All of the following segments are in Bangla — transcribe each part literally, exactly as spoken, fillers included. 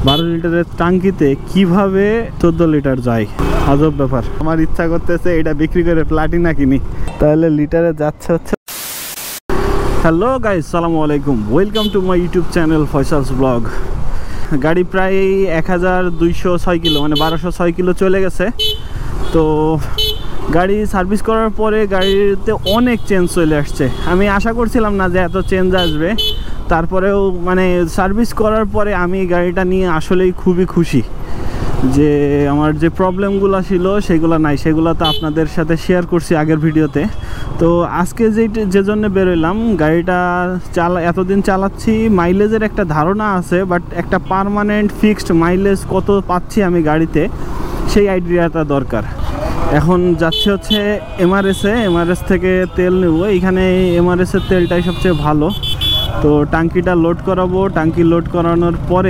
বারো লিটারের টাঙ্কিতে কিভাবে চোদ্দ লিটার যায়, আজব ব্যাপার। আমার ইচ্ছা করতেছে এটা বিক্রি করে প্লাটিনা কিনি, তাহলে লিটারে যাচ্ছে হচ্ছে। হ্যালো গাইস, আসসালামু আলাইকুম, welcome to my YouTube channel Faisal's vlog. গাড়ি প্রায় এক হাজার দুইশো ছয় কিলো মানে বারোশো ছয় কিলো চলে গেছে। তো গাড়ি সার্ভিস করার পরে গাড়িতে অনেক চেঞ্জ চলে আসছে। আমি আশা করছিলাম না যে এত চেঞ্জ আসবে, তারপরেও মানে সার্ভিস করার পরে আমি গাড়িটা নিয়ে আসলেই খুবই খুশি যে আমার যে প্রবলেমগুলো ছিল সেগুলো নাই, সেগুলো তো আপনাদের সাথে শেয়ার করছি আগের ভিডিওতে। তো আজকে যে যে জন্য বেরোলাম, গাড়িটা চালা এতদিন চালাচ্ছি, মাইলেজের একটা ধারণা আছে, বাট একটা পার্মানেন্ট ফিক্সড মাইলেজ কত পাচ্ছি আমি গাড়িতে সেই আইডিয়াটা দরকার। এখন যাচ্ছে হচ্ছে এমআরএসে, এমআরএস থেকে তেল নেব। এইখানে এমআরএসের তেলটাই সবচেয়ে ভালো। তো টাঙ্কিটা লোড করাবো, টাঙ্কি লোড করানোর পরে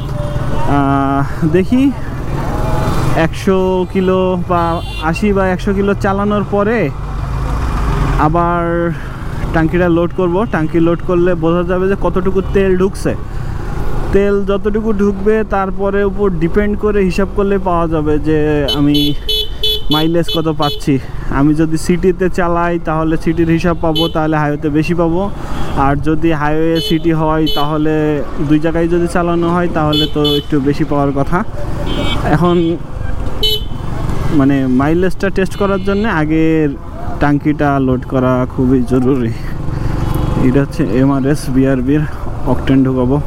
দেখি একশো কিলো বা আশি বা একশো কিলো চালানোর পরে আবার টাঙ্কিটা লোড করব। টাঙ্কি লোড করলে বোঝা যাবে যে কতটুকু তেল ঢুকছে। তেল যতটুকু ঢুকবে তারপরে উপর ডিপেন্ড করে হিসাব করলে পাওয়া যাবে যে আমি মাইলেজ কত পাচ্ছি। আমি যদি সিটিতে চালাই তাহলে সিটির হিসাব পাবো, তাহলে হাইওয়েতে বেশি পাবো। আর যদি হাইওয়ে সিটি হয় তাহলে দুই জায়গায় যদি চালানো হয় তাহলে তো একটু বেশি পাওয়ার কথা। এখন মানে মাইলেজটা টেস্ট করার জন্য আগে টাঙ্কিটা লোড করা খুবই জরুরি। এটা হচ্ছে এমআরএস বিআরবির অকটেন ঢুকাবো।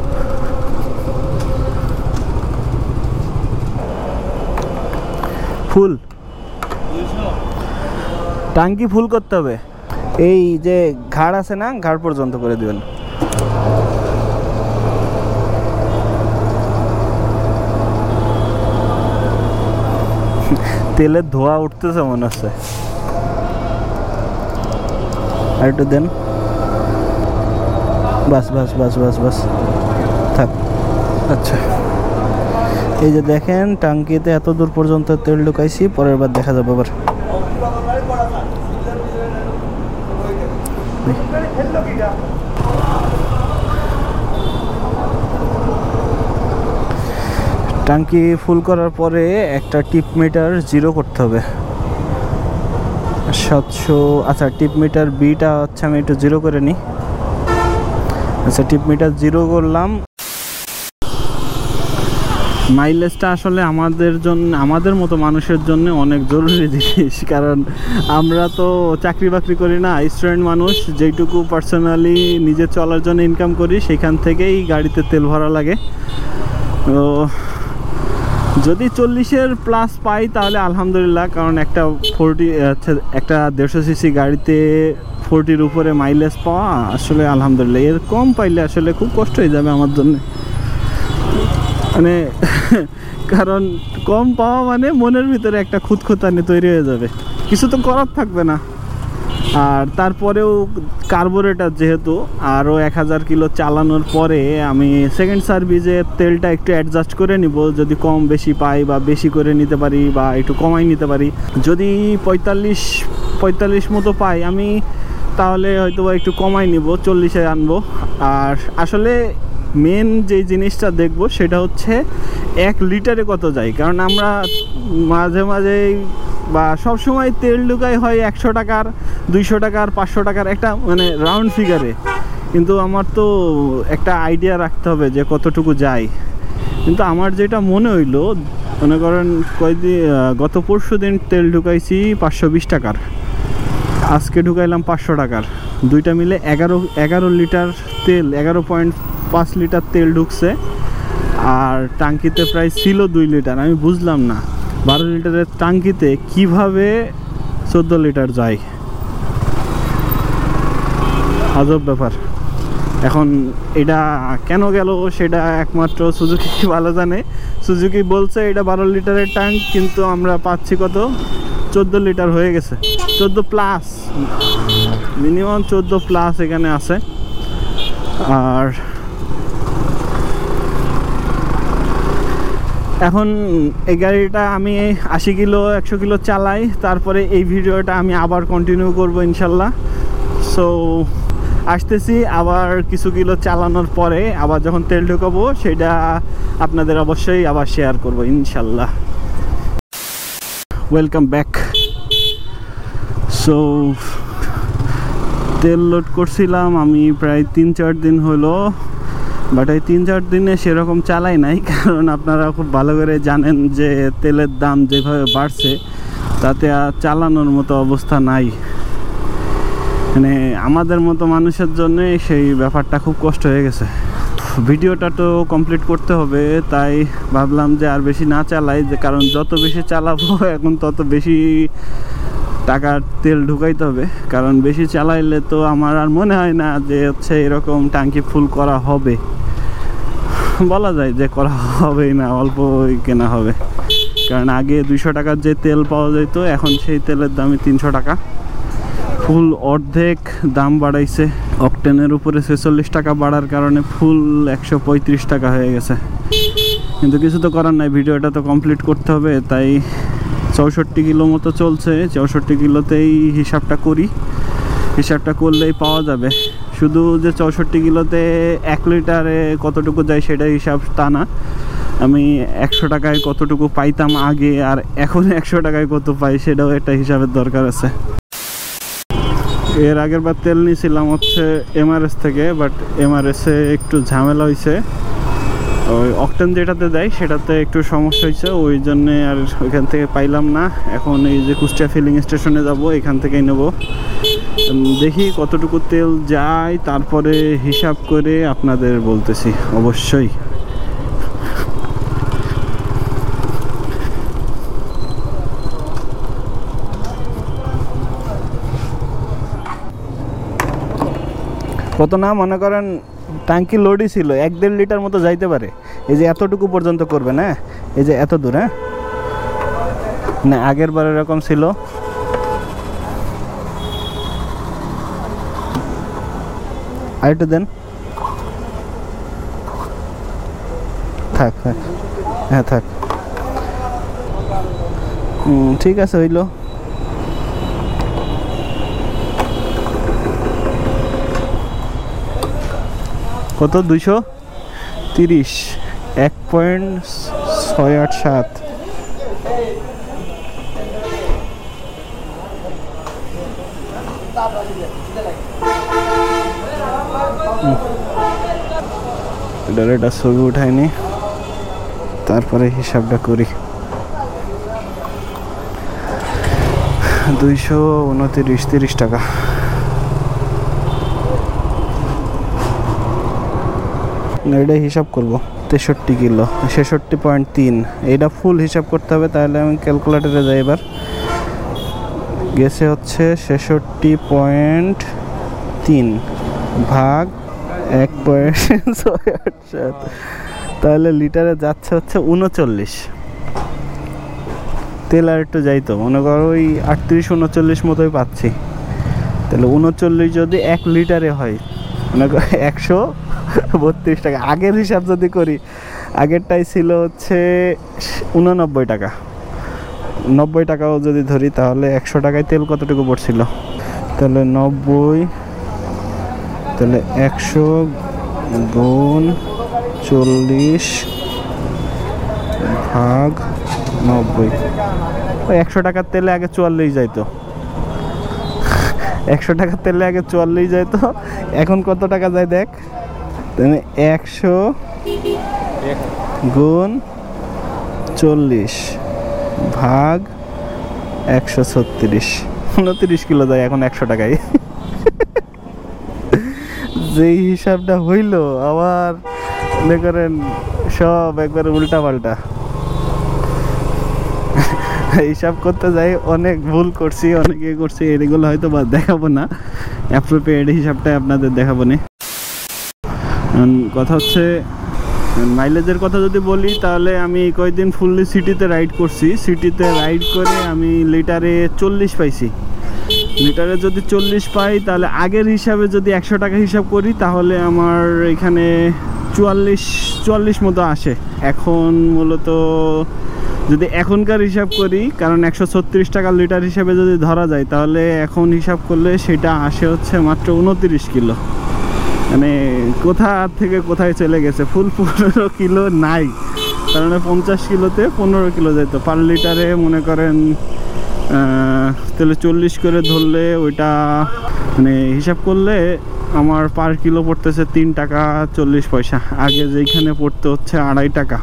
ফুল টাঙ্কি ফুল করতে হবে। এই যে ঘাড় আছে না, ঘাড় পর্যন্ত করে দিবেন। তেলের ধোয়া উঠতেছে মনে হচ্ছে, আর একটু দেন। বাস বাস বাস বাস বাস থাক। আচ্ছা, এই যে দেখেন টাঙ্কিতে এত দূর পর্যন্ত তেল ঢুকাইছি, পরের বার দেখা যাবে। আবার টাঙ্কি ফুল করার পরে একটা টিপ মিটার জিরো করতে হবে সাতশো। আচ্ছা, টিপ মিটার বিটা হচ্ছে আমি একটু জিরো করে নিই। আচ্ছা, টিপ মিটার জিরো করলাম। মাইলেজটা আসলে আমাদের জন্য, আমাদের মতো মানুষের জন্য অনেক জরুরি জিনিস, কারণ আমরা তো চাকরি বাকরি করি না, স্টুডেন্ট মানুষ। যেইটুকু পার্সোনালি নিজে চলার জন্য ইনকাম করি সেখান থেকেই গাড়িতে তেল ভরা লাগে। তো যদি চল্লিশের প্লাস পাই তাহলে আলহামদুলিল্লাহ, কারণ একটা ফোরটি একটা দেড়শো সিসি গাড়িতে ফোরটির উপরে মাইলেজ পাওয়া আসলে আলহামদুলিল্লাহ। এর কম পাইলে আসলে খুব কষ্ট হয়ে যাবে আমার জন্য, মানে কারণ কম পাওয়া মানে মনের ভিতরে একটা খুঁতখুঁতানি তৈরি হয়ে যাবে, কিছু তো করার থাকবে না। আর তারপরেও কার্বোরেটার যেহেতু আরও এক হাজার কিলো চালানোর পরে আমি সেকেন্ড সার্ভিসে তেলটা একটু অ্যাডজাস্ট করে নিব, যদি কম বেশি পাই বা বেশি করে নিতে পারি বা একটু কমাই নিতে পারি। যদি পঁয়তাল্লিশ পঁয়তাল্লিশ মতো পাই আমি, তাহলে হয়তো একটু কমাই নিব, চল্লিশে আনবো। আর আসলে মেন যে জিনিসটা দেখব সেটা হচ্ছে এক লিটারে কত যায়, কারণ আমরা মাঝে মাঝেই বা সব সময় তেল ঢুকাই হয় একশো টাকার, দুইশো টাকার, পাঁচশো টাকার একটা মানে রাউন্ড ফিগারে, কিন্তু আমার তো একটা আইডিয়া রাখতে হবে যে কতটুকু যায়। কিন্তু আমার যেটা মনে হইলো, মনে করেন কয়দিন গত পরশু দিন তেল ঢুকাইছি পাঁচশো বিশ টাকার, আজকে ঢুকাইলাম পাঁচশো টাকার, দুইটা মিলে এগারো এগারো লিটার তেল, এগারো পয়েন্ট পাঁচ লিটার তেল ঢুকছে। আর টাঙ্কিতে প্রায় ছিল দুই লিটার। আমি বুঝলাম না বারো লিটারের টাঙ্কিতে কিভাবে চোদ্দ লিটার যায়, আজব ব্যাপার। এখন এটা কেন গেল সেটা একমাত্র সুজুকি ভালো জানে। সুজুকি বলছে এটা বারো লিটারের ট্যাঙ্ক, কিন্তু আমরা পাচ্ছি কত, চোদ্দ লিটার হয়ে গেছে, চোদ্দ প্লাস, মিনিমাম চোদ্দ প্লাস এখানে আছে। আর এখন এই গাড়িটা আমি আশি কিলো একশো কিলো চালাই, তারপরে এই ভিডিওটা আমি আবার কন্টিনিউ করব ইনশাল্লাহ। সো আসতেছি আবার কিছু কিলো চালানোর পরে আবার যখন তেল ঢোকাবো সেটা আপনাদের অবশ্যই আবার শেয়ার করব ইনশাল্লাহ। Welcome back. সো তেল লোড করছিলাম আমি প্রায় তিন চার দিন হলো, বাট এই তিন চার দিনে সেরকম চালাই নাই, কারণ আপনারা খুব ভালো করে জানেন যে তেলের দাম যেভাবে বাড়ছে তাতে আর চালানোর মতো অবস্থা নাই। মানে আমাদের মতো মানুষের জন্য সেই ব্যাপারটা খুব কষ্ট হয়ে গেছে। ভিডিওটা তো কমপ্লিট করতে হবে, তাই ভাবলাম যে আর বেশি না চালাই, যে কারণ যত বেশি চালাবো এখন তত বেশি টাকার তেল ঢুকাইতে হবে, কারণ বেশি চালাইলে তো আমার আর মনে হয় না যে হচ্ছে এরকম ট্যাঙ্কি ফুল করা হবে। বলা যায় যে করা হবেই না, অল্প কেনা হবে, কারণ আগে দুইশো টাকার যে তেল পাওয়া যেত এখন সেই তেলের দামই তিনশো টাকা, ফুল অর্ধেক দাম বাড়াইছে। অকটেনের উপরে ছেচল্লিশ টাকা বাড়ার কারণে ফুল একশো পঁয়ত্রিশ টাকা হয়ে গেছে, কিন্তু কিছু তো করার নাই, ভিডিওটা তো কমপ্লিট করতে হবে। তাই চৌষট্টি কিলো মতো চলছে, চৌষট্টি কিলোতেই হিসাবটা করি, হিসাবটা করলেই পাওয়া যাবে। শুধু যে চৌষট্টি কিলোতে এক লিটারে কতটুকু যায় সেটা হিসাব তা না, আমি একশো টাকায় কতটুকু পাইতাম আগে আর এখন একশো টাকায় কত পাই সেটাও একটা হিসাবের দরকার আছে। এর আগের বার তেল নিয়েছিলাম হচ্ছে এমআরএস থেকে, বাট এমআরএসে একটু ঝামেলা হয়েছে, ওই অকটেন যেটাতে দেয় সেটাতে একটু সমস্যা হয়েছে, ওই জন্যে আর ওইখান থেকে পাইলাম না। এখন এই যে কুষ্টিয়া ফিলিং স্টেশনে যাব, এখান থেকেই নেব। দেখি কতটুকু তেল যায়, তারপরে হিসাব করে আপনাদের বলতেছি অবশ্যই। কত না মনে করেন ট্যাঙ্কি লোডই ছিল, এক দেড় লিটার মতো যাইতে পারে। এই যে এতটুকু পর্যন্ত করবে না, এই যে এত দূর, হ্যাঁ না আগের বার এরকম ছিল। আরেকটু দেন, থাক থাক, হ্যাঁ থাক, হুম ঠিক আছে হইল। কত দুইশো তিরিশ, এক পয়েন্ট ছয় আট সাত। এটার এটা ছবি উঠায়নি, তারপরে হিসাবটা করি। দুইশো উনতিরিশ তিরিশ টাকা। এটা হিসাব করব তেষট্টি কিলো, ছেষট্টি পয়েন্ট তিন, এটা ফুল হিসাব করতে হবে। তাহলে আমি ক্যালকুলেটরে যাই, এবার গেছে হচ্ছে ছেষট্টি পয়েন্ট তিন ভাগ এক পয়েন্ট ছয় আট সাত, তাহলে লিটারে যাচ্ছে হচ্ছে উনচল্লিশ। তেল আর একটু যাইতো, মনে করো ওই আটত্রিশ উনচল্লিশ মতোই পাচ্ছি। তাহলে উনচল্লিশ যদি এক লিটারে হয়, মনে করো একশো বত্রিশ টাকা। আগের হিসাব যদি করি, আগেরটাই ছিল হচ্ছে উননব্বই টাকা, নব্বই টাকাও যদি ধরি তাহলে একশো টাকায় তেল কতটুকু পড়ছিল, তাহলে নব্বই, তাহলে একশো গুণ চল্লিশ ভাগ নব্বই। ওই একশো টাকার তেলে আগে চুয়াল্লিশ যাইতো, একশো টাকার তেলে আগে চুয়াল্লিশ যাইতো, এখন কত টাকা যায় দেখ, একশো গুণ চল্লিশ ভাগ একশো ছত্রিশ, উনত্রিশ কিলো যায় এখন একশো টাকায়। যেই হিসাবটা হইল আবার মনে করেন সব একবার উল্টা পাল্টা হিসাব করতে যাই, অনেক ভুল করছি, অনেক ইয়ে করছি, এগুলো হয়তো বা দেখাবো না, অ্যাপ্রোপ্রিয়েট হিসাবটা আপনাদের দেখাবো না। কথা হচ্ছে মাইলেজের কথা যদি বলি, তাহলে আমি কয়েকদিন ফুললি সিটিতে রাইড করছি, সিটিতে রাইড করে আমি লিটারে চল্লিশ পাইছি। লিটারে যদি চল্লিশ পাই তাহলে আগের হিসাবে যদি একশো টাকা হিসাব করি তাহলে আমার এখানে চুয়াল্লিশ চুয়াল্লিশ মতো আসে। এখন মূলত যদি এখনকার হিসাব করি, কারণ একশো ছত্রিশ টাকা লিটার হিসাবে যদি ধরা যায়, তাহলে এখন হিসাব করলে সেটা আসে হচ্ছে মাত্র উনত্রিশ কিলো। মানে কোথা থেকে কোথায় চলে গেছে, ফুল পনেরো কিলো নাই। কারণ পঞ্চাশ কিলোতে পনেরো কিলো যেত পার লিটারে। মনে করেন তাহলে চল্লিশ করে ধরলে ওইটা মানে হিসাব করলে আমার পার কিলো পড়তেছে তিন টাকা চল্লিশ পয়সা। আগে যেইখানে পড়তে হচ্ছে আড়াই টাকা।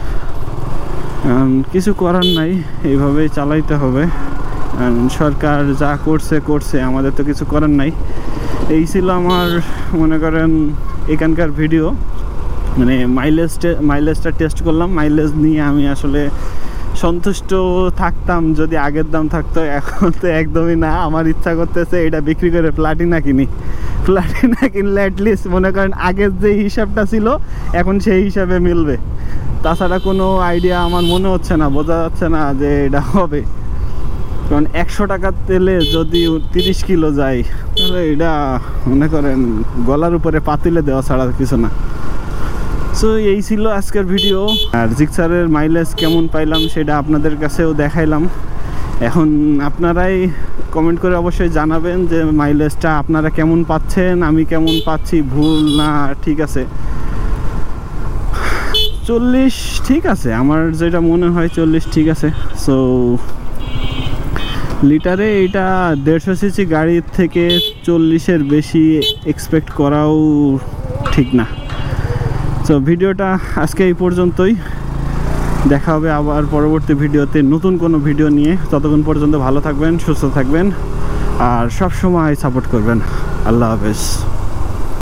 কিছু করার নাই, এইভাবেই চালাইতে হবে। সরকার যা করছে করছে, আমাদের তো কিছু করার নাই। এই ছিল আমার মনে করেন এখানকার ভিডিও। মানে মাইলেজ মাইলেজটা টেস্ট করলাম। মাইলেজ নিয়ে আমি আসলে সন্তুষ্ট থাকতাম যদি আগের দাম থাকতো। এখন তো একদমই না। আমার ইচ্ছা করতেছে এটা বিক্রি করে প্লাটিনা কিনি। প্লাটিনা কিনলে অ্যাটলিস্ট মনে করেন আগের যে হিসাবটা ছিল এখন সেই হিসাবে মিলবে। তাছাড়া কোনো আইডিয়া আমার মনে হচ্ছে না, বোঝা যাচ্ছে না যে এটা হবে। কারণ একশো টাকার তেলে যদি তিরিশ কিলো যায়, তাহলে এটা মনে করেন গলার উপরে পাতিলে দেওয়া ছাড়া কিছু না। সো এই ছিল আজকের ভিডিও। আর জিক্সারের মাইলেজ কেমন পাইলাম সেটা আপনাদের কাছেও দেখাইলাম। এখন আপনারাই কমেন্ট করে অবশ্যই জানাবেন যে মাইলেজটা আপনারা কেমন পাচ্ছেন, আমি কেমন পাচ্ছি, ভুল না ঠিক আছে। চল্লিশ ঠিক আছে, আমার যেটা মনে হয় চল্লিশ ঠিক আছে। সো লিটারে এটা দেড়শো সিসি গাড়ির থেকে চল্লিশের বেশি এক্সপেক্ট করাও ঠিক না। সো ভিডিওটা আজকে এই পর্যন্তই। দেখা হবে আবার পরবর্তী ভিডিওতে নতুন কোনো ভিডিও নিয়ে। ততক্ষণ পর্যন্ত ভালো থাকবেন, সুস্থ থাকবেন, আর সব সময় সাপোর্ট করবেন। আল্লাহ হাফেজ।